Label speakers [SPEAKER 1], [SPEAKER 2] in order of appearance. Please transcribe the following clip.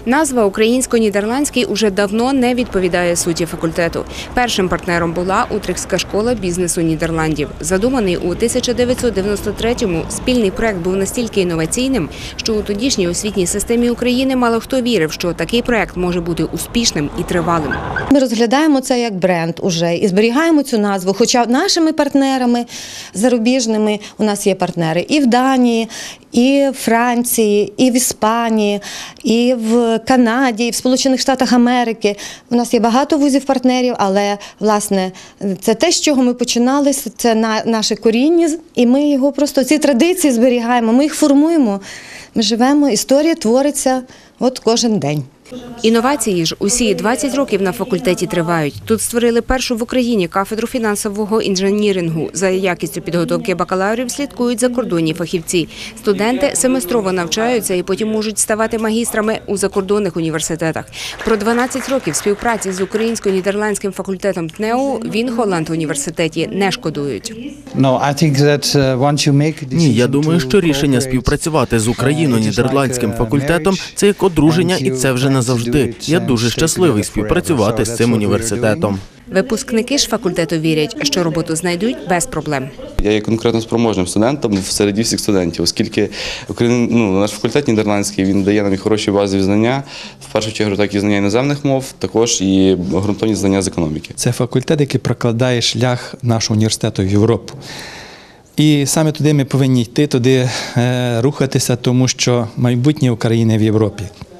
[SPEAKER 1] Назва «Українсько-нідерландський» уже давно не відповідає суті факультету. Першим партнером була Утрехтська школа бізнесу Нідерландів. Задуманий у 1993-му, спільний проект був настільки інноваційним, що у тодішній освітній системі України мало хто вірив, що такий проект може бути успішним і тривалим.
[SPEAKER 2] Ми розглядаємо це як бренд уже і зберігаємо цю назву, хоча нашими партнерами зарубіжними у нас є партнери і в Данії, і в Франції, і в Іспанії, і в Канаді, і в Сполучених Штатах Америки. У нас є багато вузів-партнерів, але, власне, це те, з чого ми починали, це наше коріння, і ми його просто, ці традиції зберігаємо, ми їх формуємо, ми живемо, історія твориться от кожен день.
[SPEAKER 1] Інновації ж усі 20 років на факультеті тривають. Тут створили першу в Україні кафедру фінансового інженірингу. За якістю підготовки бакалаврів слідкують закордонні фахівці. Студенти семестрово навчаються і потім можуть ставати магістрами у закордонних університетах. Про 12 років співпраці з українсько-нідерландським факультетом ТНЕУ в Інхоланд-університеті не шкодують.
[SPEAKER 3] Ні, я думаю, що рішення співпрацювати з україно-нідерландським факультетом – це як одруження, і це вже назавжди. Я дуже щасливий співпрацювати з цим університетом.
[SPEAKER 1] Випускники ж факультету вірять, що роботу знайдуть без проблем.
[SPEAKER 4] Я є конкретно спроможним студентом серед всіх студентів, оскільки наш факультет нідерландський, він дає нам і хороші базові знання, в першу чергу так і знання іноземних мов, також і ґрунтовні знання з економіки.
[SPEAKER 5] Це факультет, який прокладає шлях нашого університету в Європу. І саме туди ми повинні йти, туди рухатися, тому що майбутнє України в Європі.